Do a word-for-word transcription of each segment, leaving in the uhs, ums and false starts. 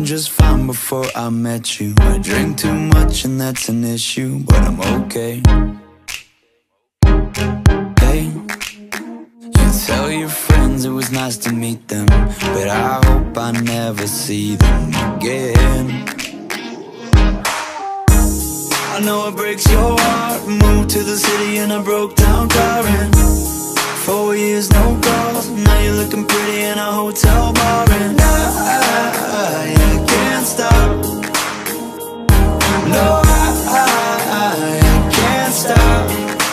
doing just fine before I met you. I drink too much and that's an issue, but I'm okay. Hey, you tell your friends it was nice to meet them, but I hope I never see them again. I know it breaks your heart. Moved to the city in a broke down car, and four years no calls. Now you're looking pretty in a hotel bar, and I, I, I can't stop. No, I, I, I can't stop.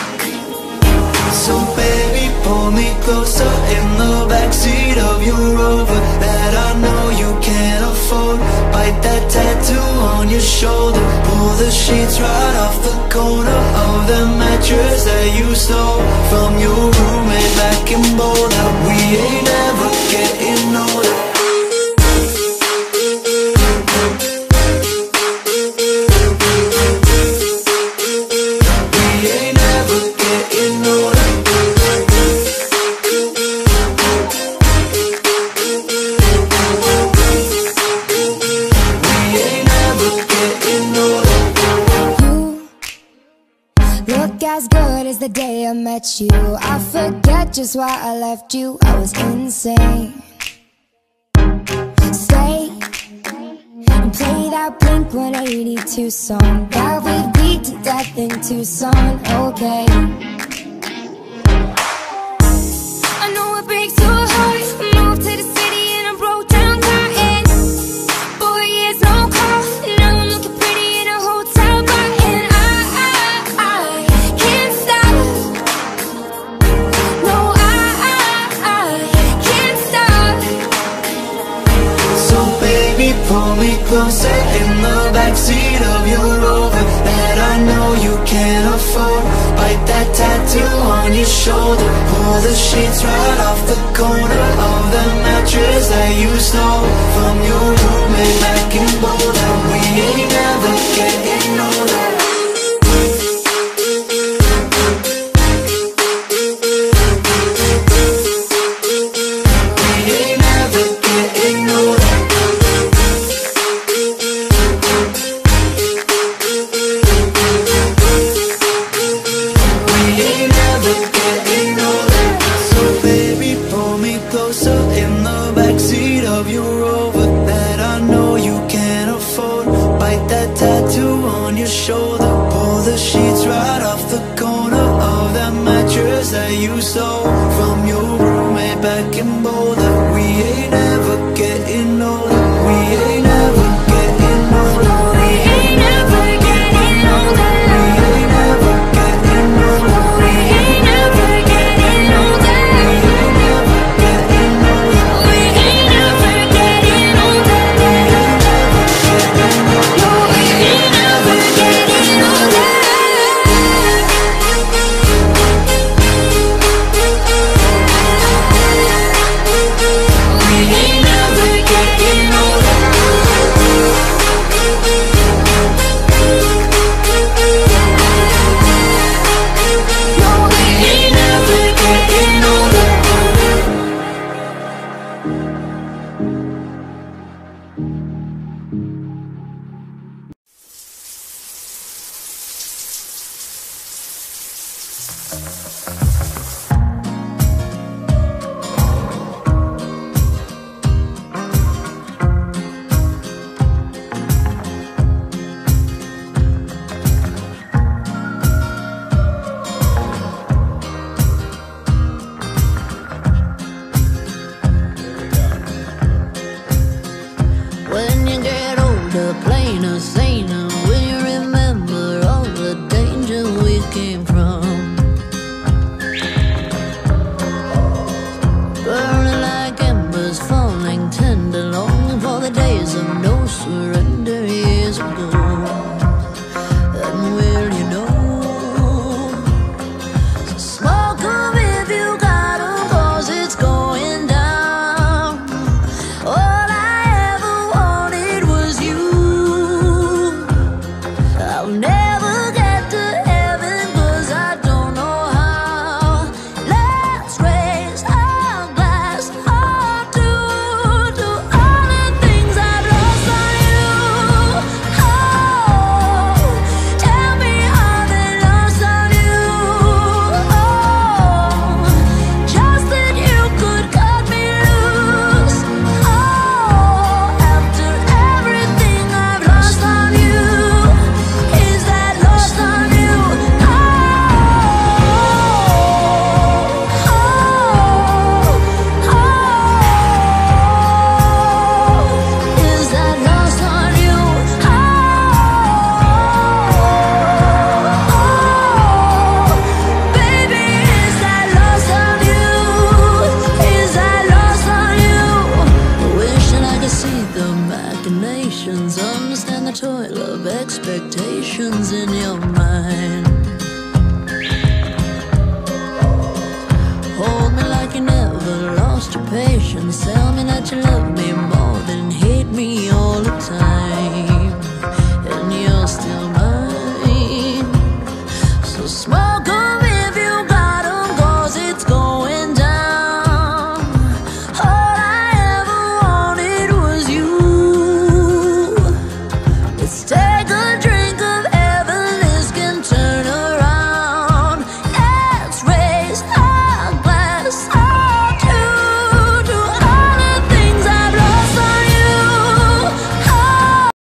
So baby, pull me closer in the backseat of your Rover that I know you can't afford. Bite that tattoo on your shoulder. Pull the sheets right off the corner of the mattress that you stole from your roommate back in Boulder. We ain't ever getting older. We ain't ever getting older. We ain't ever getting older. You look as good as the day I met you. I forget just why I left you. I was insane. Stay and play that Blink one eighty-two song that we beat to death in Tucson. Okay, I know it breaks your heart. Moved to the city and I broke down car, and four years no call. Now I'm looking pretty in a hotel bar, and I, I, I can't stop. No, I, I, I can't stop. So baby, pull me closer in the backseat of your Rover that I know you can't afford. Bite that tattoo on your shoulder. Pull the sheets right off the corner of the mattress that you stole from your roommate back in Boulder. We ain't never getting older. We ain't never getting older. We ain't never getting older. So baby, pull me closer in the backseat of your Rover that I know you can't afford. Bite that tattoo on your shoulder. Pull the sheets right off the corner of that mattress that you stole from your roommate back in Boulder. We ain't ever getting older. We ain't ever getting older. We ain't never getting older. We ain't never getting older. We ain't never getting older. We ain't never getting older. No, we ain't never getting older. expectations in your mind. Hold me like you never lost your patience. Tell me that you love me